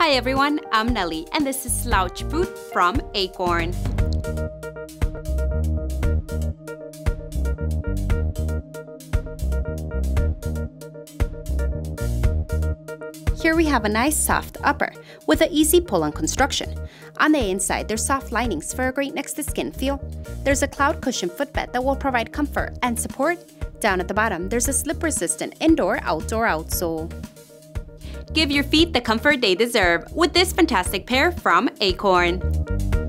Hi everyone, I'm Nelly and this is Slouch Boot from Acorn. Here we have a nice soft upper with an easy pull-on construction. On the inside, there's soft linings for a great next-to-skin feel. There's a cloud cushion footbed that will provide comfort and support. Down at the bottom, there's a slip-resistant indoor-outdoor outsole. Give your feet the comfort they deserve with this fantastic pair from Acorn.